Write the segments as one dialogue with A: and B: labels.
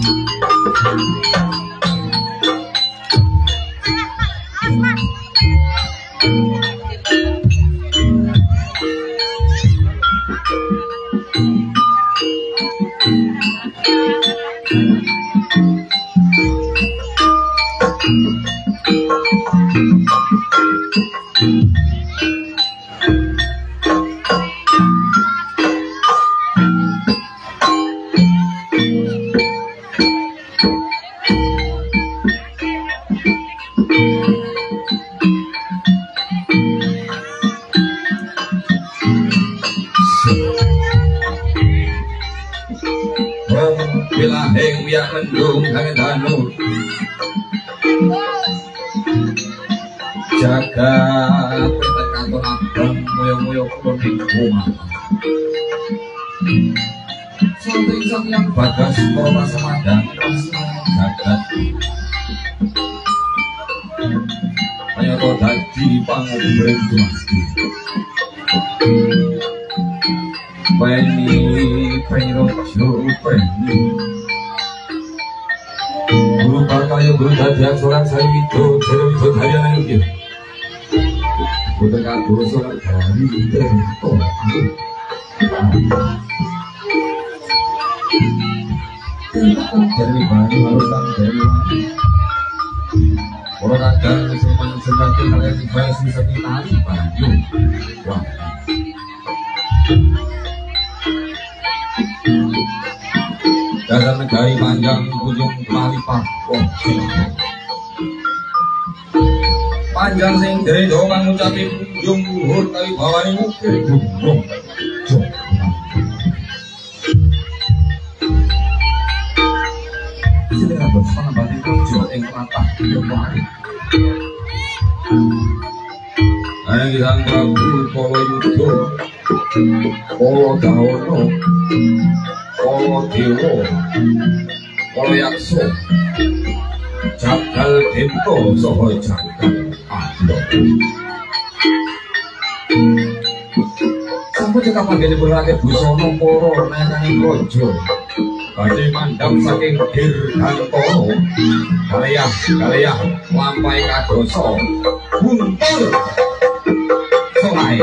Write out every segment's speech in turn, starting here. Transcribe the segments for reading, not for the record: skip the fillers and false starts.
A: Bagas Kota Semadang jagat kayata dadi pangobren dumadi Peni rojo peni guru kaya guru dadi seorang saya itu harian iki boten kados seorang dari itu dari bani warutan dari orang ada semuanya sedang kalian dibahasi seni tari banyu wah dalam negari panjang ujung malipah wah panjang sing dari doang ngucapin ujung luhur tapi bawahnya mukir gunung bersama batin tujuh yang latah kembali. Ayang Hyang Prabu Kala Yuda, Kala Dawana, Kala Dewa, Kala Yaksa, Jagal Denta saha Jagal Adya. Sampun cekap panjenengan rakyat busana para nanging raja. Badhe mandhap saking Dirgantara kaleyah lampahe kadosa buntul solae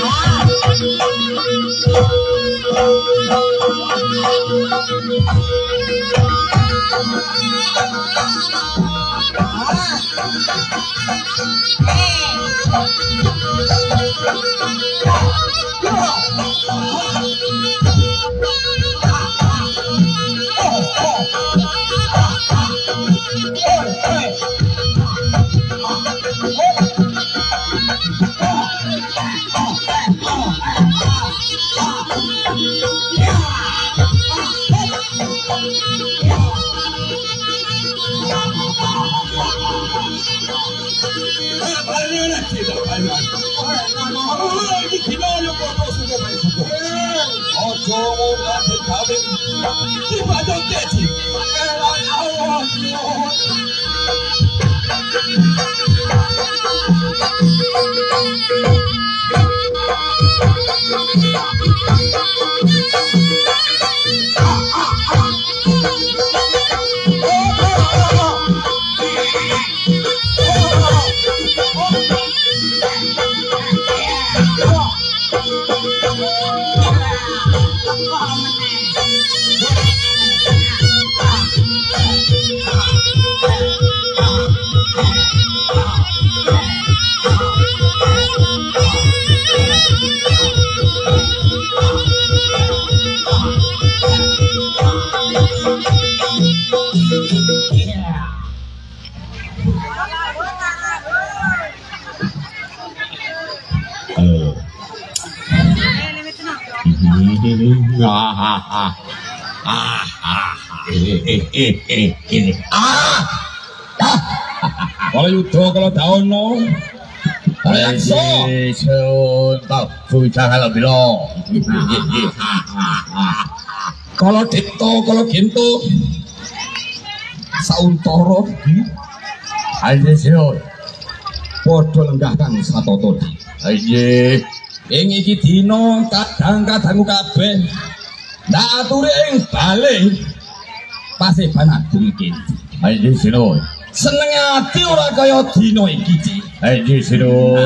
B: Ini. Kalau yudha kalau daono. Ayakso. Pak bocah kalau bilo. Kalau dipto kalau gento. Sauntara. Ayo sira. Padha lenggah kang satata. Ayo. Ing iki dina kadang-kadangku kabeh. Ndak ature ing bale. Paseban agung iki. Ayo sira. Seneng ati ora kaya dina iki, Ci. Ayo sira.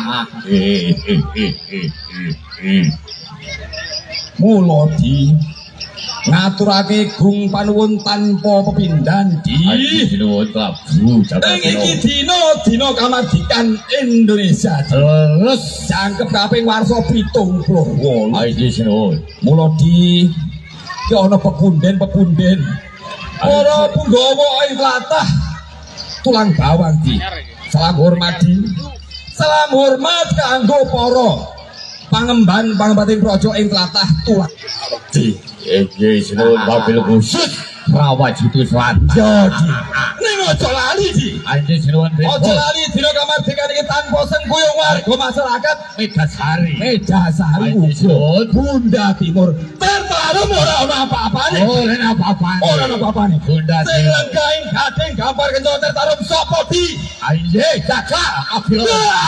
B: Mula di ngaturake gung panuwun tanpa pepindhan di Nuwun Prabu Jagad. Iki dina kamardikan Indonesia. Terus jangkep kaping warsa 78. Ayo Nuwun. Mula di iki ana pepunden. Para punggawa ing tlatah tulang bawang di. Salam hormat di. Salam hormat kanggo para pangemban pangembating praja ing tlatah tulang di. Iki Nuwun mobil khusus rawat itu Selatan. Jadi ning aja lali di. Ayo Nuwun. Aja lali dina kamardikan iki tanpa sengkuyung warga masyarakat Medasari uga Bunda Timur. Tertarum ora ana apa-apane. Ora ana apa-apane. Ora ana apa-apane. Bunda Timur. Sing lengkaing gading gambar kenco tertarum sapa di? Ayo Jaka Abilo.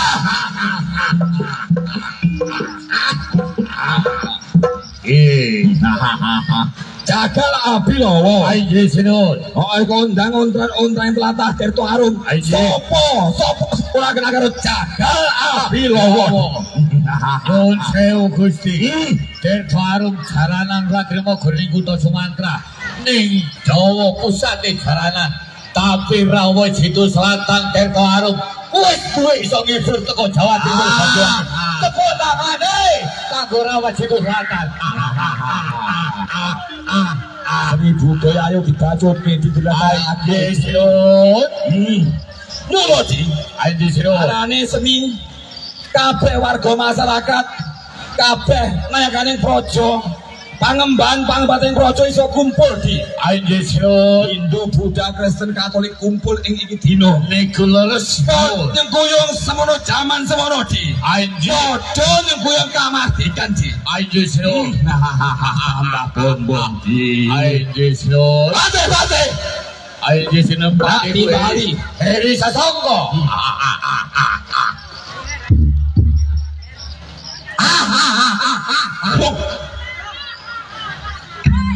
B: Jagal Abilawa. Ayo Sinun. Ayo kondang ontran telatah Tirto Arum. Sopo ora kena karo Jagal Abilawa. Nuwun sewu Gusti. Tirto Arum jaranan Ragrima Gurning Kutha Sumatera. Ning Jawa pusate jaranan. Tapi rawuh Jitu Selatan Tirto Arum wis duwe iso ngibur teko Jawa Timur Banyuwangi. Tepuk tangane kanggo rawuh Jitu Selatan. Seni budaya ayo dibacutke didelakake Sinun. Ngono di. Ayo Sinun. Arane seni kabeh warga masyarakat kabeh nayakaning praja pangemban pangembating praja iso kumpul di. Ayo Sinun. Hindu Buddha Kristen Katolik kumpul ing iki dina. Niku leres nyengkuyung semono jaman semono di. Ayo padha nyengkuyung kamardikan di. Ayo Sinun. Mbah bombong di. Ayo Sinun. Bate. Ayo Sinun Bali. Heri Sasongko.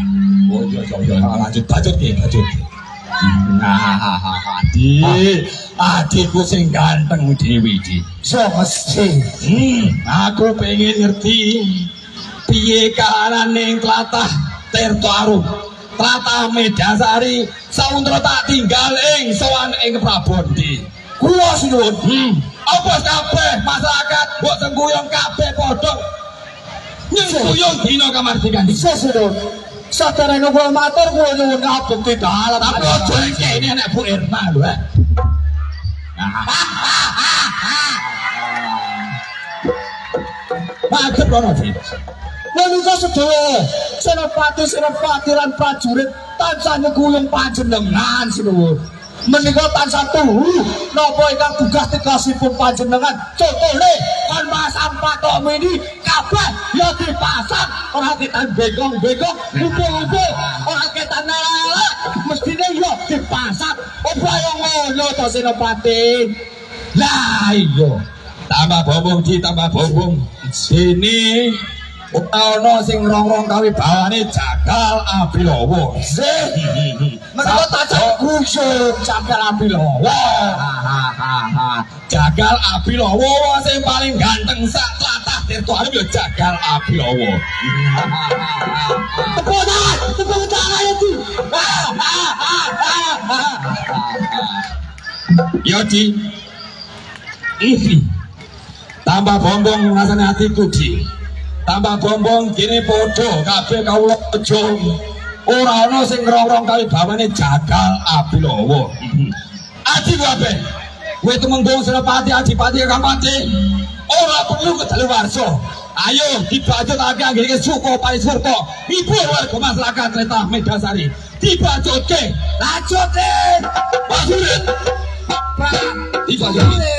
B: Lanjut. Di adikku sing ganteng Dewi iki.
C: So mesti.
B: Aku pengen ngerti piye kahanane tlatah Tirta Arum. Tlatah Medasari sauntara tak tinggal ing sowan ing Prabondi.
C: Kula sinuwun.
B: Apa kabeh masyarakat mbok sengguyung kabeh padha nyengkuyung dina kamardikan.
C: Sinuwun. Saderenge kula matur kula nyuwun ngabekti dalam.
B: Tapi aja kene nek Bu Irma lho. Matur kono sih.
C: Menika sedaya senopati lan prajurit tansah nyengkuyung panjenengan sinuwun. Menika tansah tuhu napa ingkang tugas tegasipun panjenengan. Contone kon pasang patok mini kabeh ya dipasang ora ketan bengkong-bengkong, ngumpul-ngumpul ora ketan nala. Mestine ya dipasang. Apa yo ngono to senopati?
B: Lah iya. Tambah bombong sini ana sing rong-rong kawibawane Jagal Abilawa.
C: Menika tancah gusuk Jagal Abilawa.
B: Jagal Abilawa sing paling ganteng sak tlatah Tirta Arum ya Jagal Abilawa.
C: Tepuk tangan itu.
B: Ya Di. Tambah bombong rasane hatiku Di. Tambah bombong kene padha kabeh kawula aja ora ana sing ngrong-rong kawibawane Jagal Abilawa. Adi kabeh kowe temenggung Senopati Adipati Kampati ora perlu kedaluwarsa. Ayo dibajutake anggene suka Parisurta ibu warga masyarakat Tlatah Medasari dibajutke lanjute prajurit dibajutke.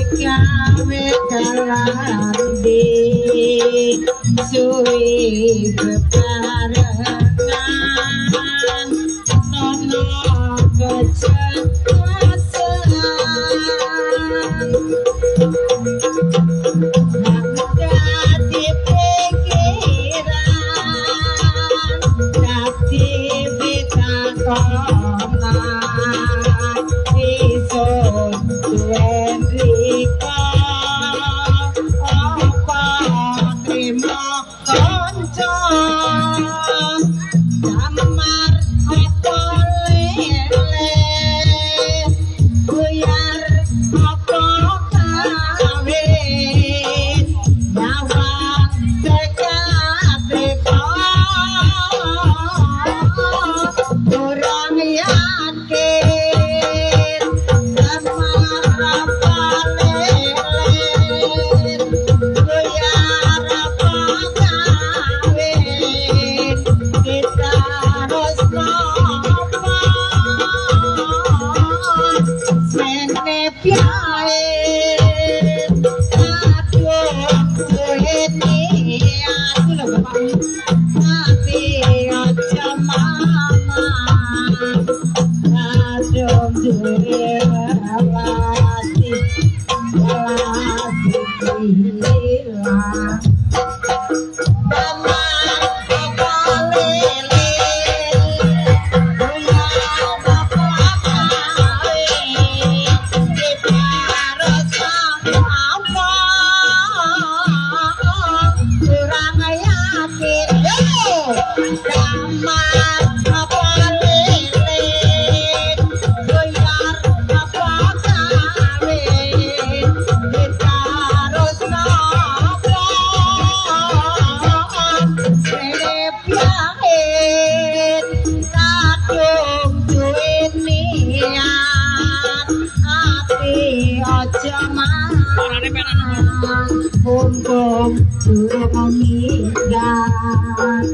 D: kawe kalandi suwi bebarengan nono kecemasan dadi pikiran dadi bitakonan isun duwen rika apa trimo kanca damar apa lele buyar apa kawin nyawa teka-teka orang yakin damar apa lele buyar apa kawin kita harus nopo sene piae aduh ini aku lho Bapak tapi aja mama aduh duwe lati hilang damar apa lele buyar apa kawin kita harus apa kurang yakin damar apa lele buyar apa kawin kita harus apa serep yakin kadung duwe niat ati aja marane mumpung durung minggat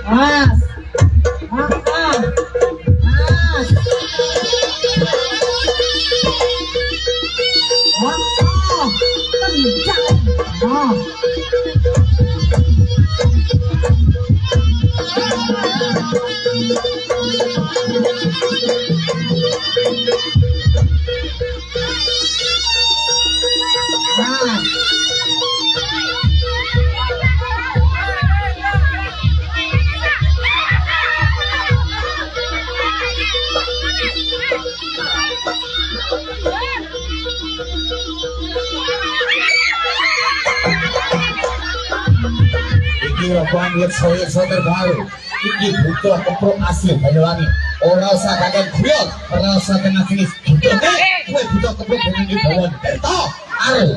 D: Mas. Mas. Kencang.
C: Banget saya terbaru iki butuh keprok asli Banyuwangi ora usah kaget guyon ora usah kena sinis butuh kowe butuh keprok dengan bawon Berto ayo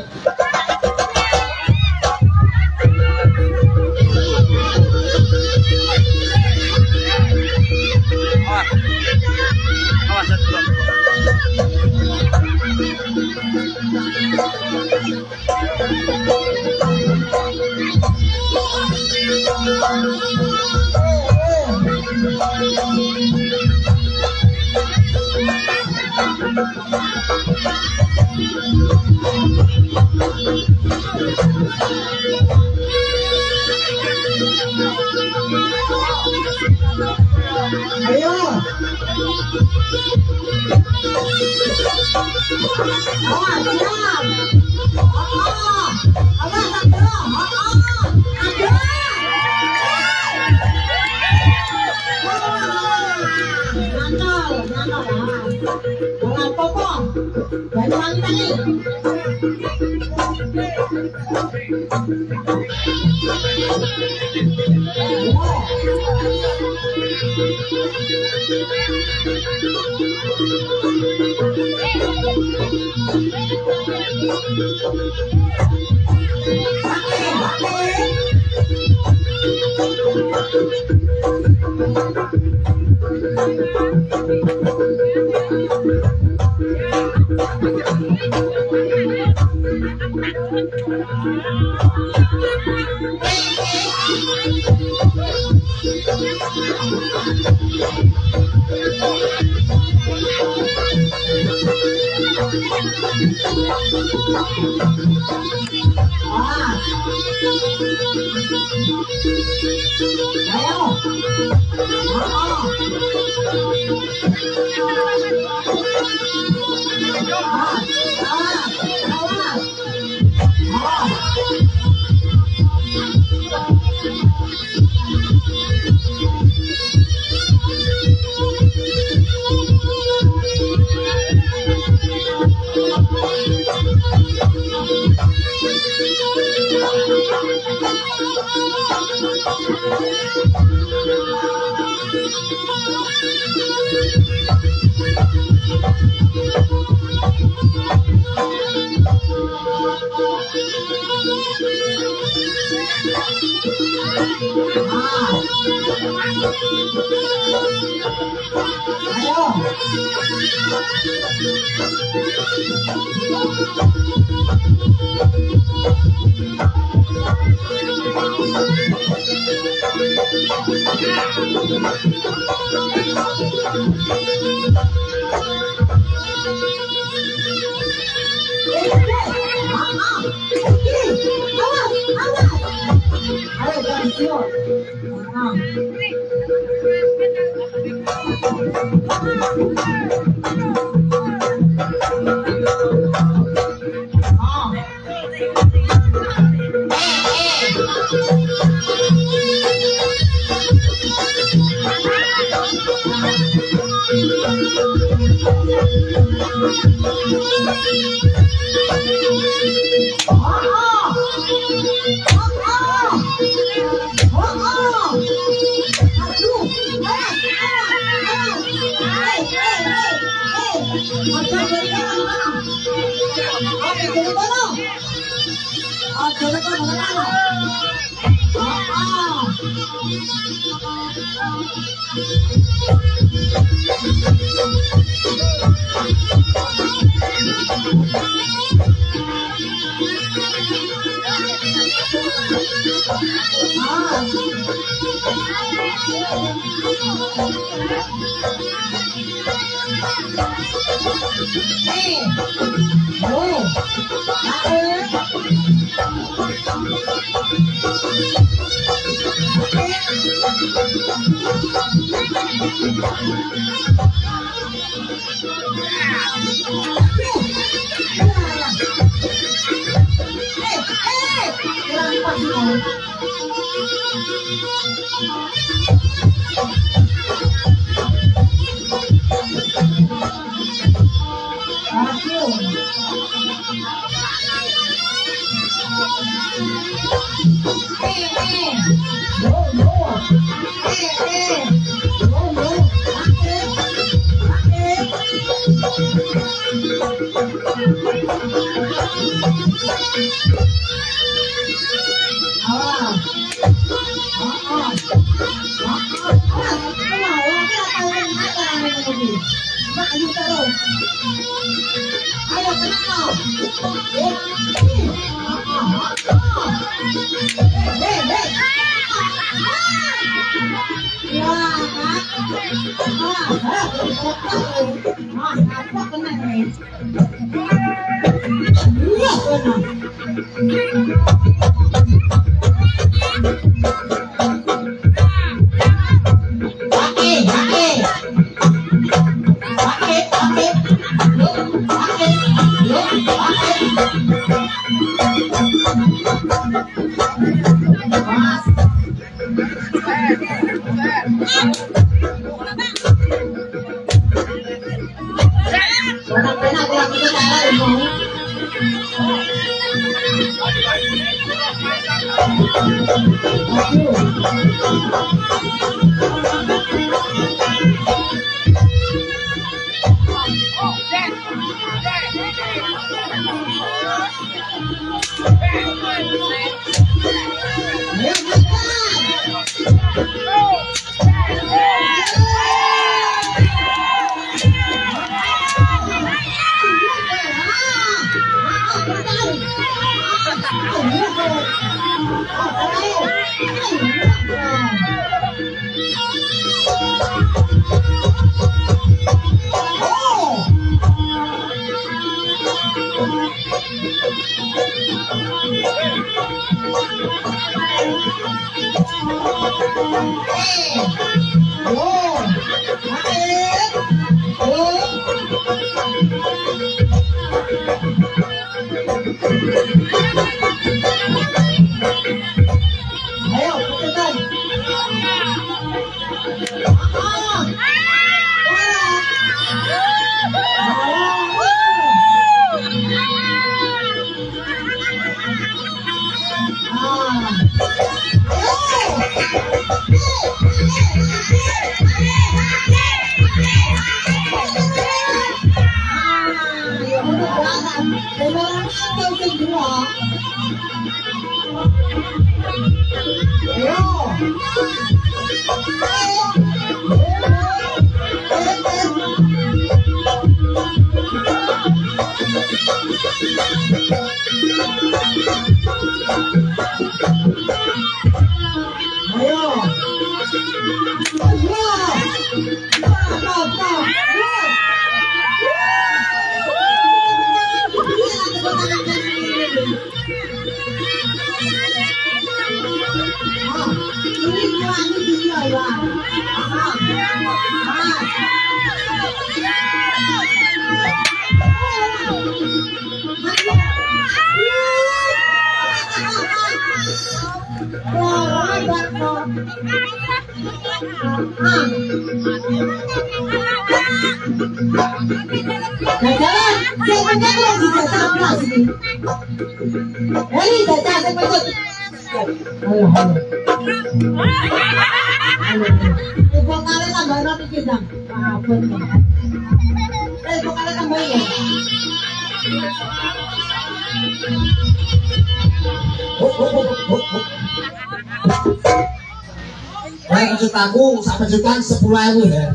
C: Aku sampai jutaan 10.000 ya.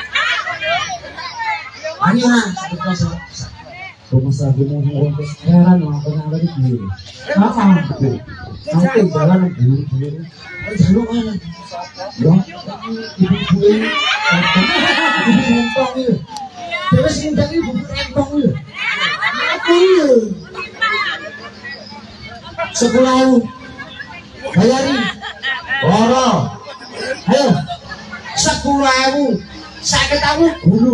C: Ani orang rumah sakit mau ngurus heran lah, pernah ada di sini. Apa? Nanti jalan dulu. Jaluk mana? Ya, ibu-ibu ini. Ibu rempong ini. Terus ini ibu rempong ini. Aku ini. Sekolah bayari. Ora. Ayo. 10.000. Saya ketahu guru.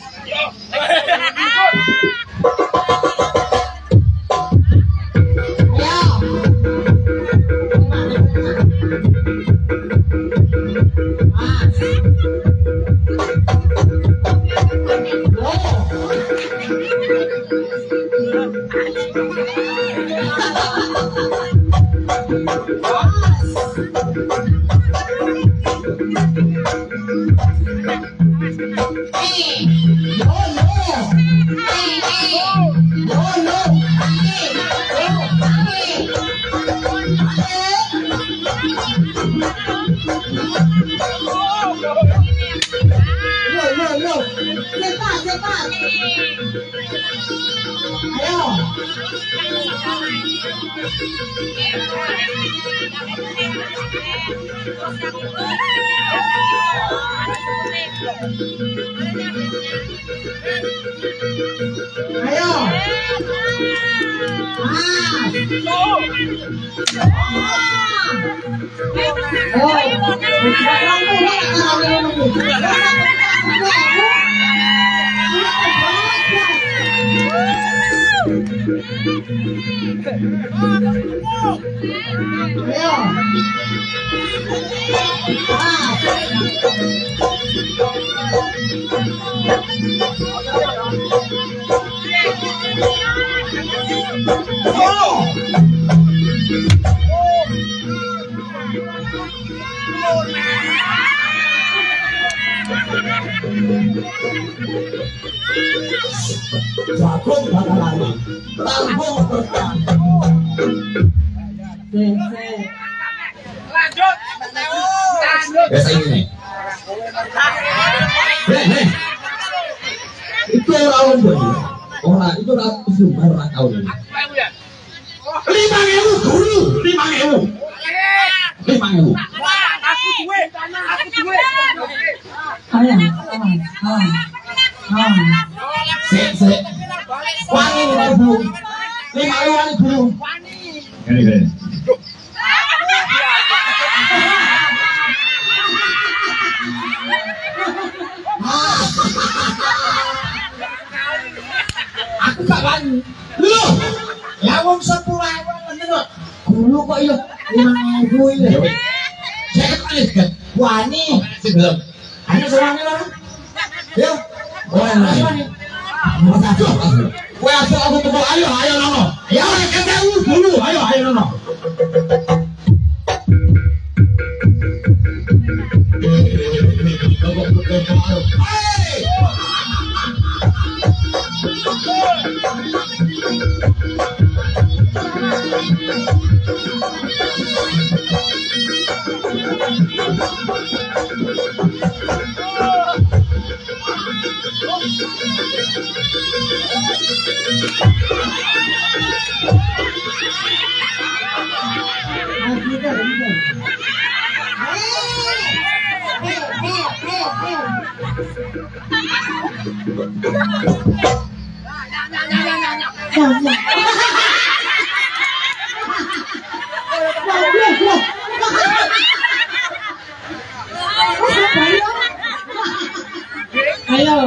C: Jagung bakalan tanggung bertahan.
E: Lanjut.
B: Biasa ini nih. Nih. Itu orang boy. Orang itu ratu sumber rakau ini. 5.000 dulu. 5.000. 5.000.
E: Aku duwe.
B: Sik. Wangi nih bu. 5.000 dulu. Gini.
C: Aku gak wani. Lho, ya wong 10.000 ngene kok. Guru kok iya 5.000 iki.
B: Saya kan
C: Wani.
B: sebelum.
C: Ayo semuanya lah. Ya.
B: Wani.
C: Kowe aku tuku ayo nono. Ya ketemu dulu. Ayo nono.
D: Ayo.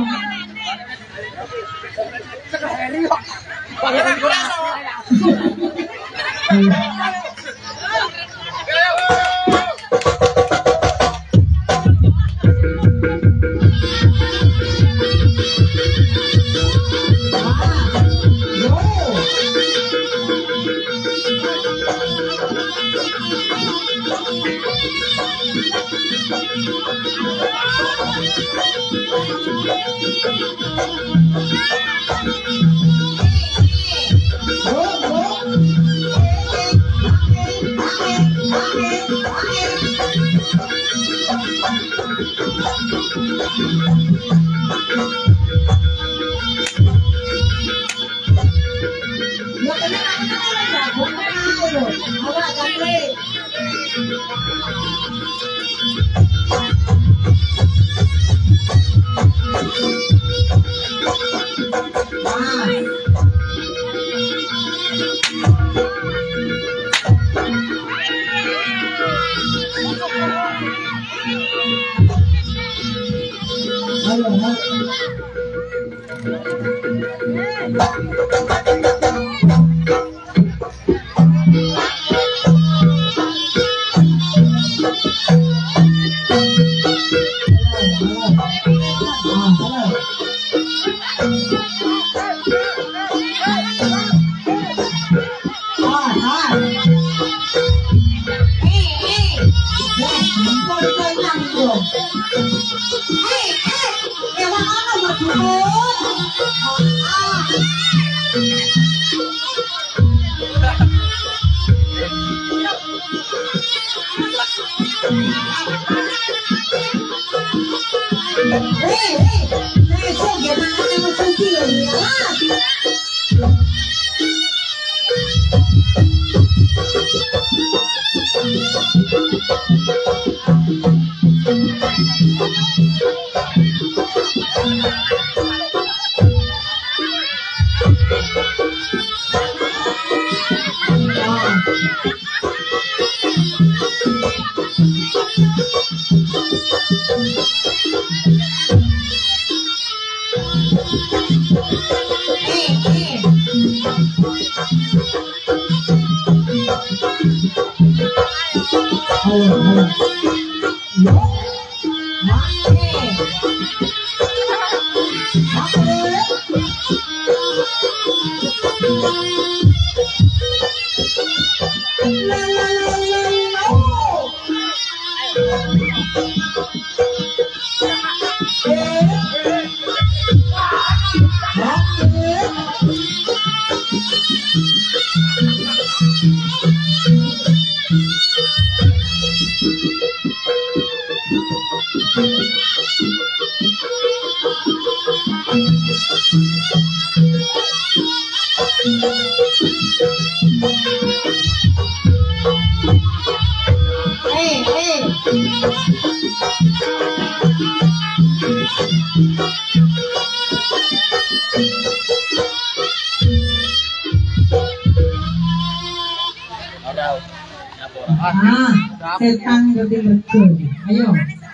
D: Setan jadi mergo. Ayo.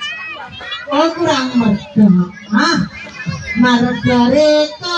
D: Oh kurang mergo. Mergo reko.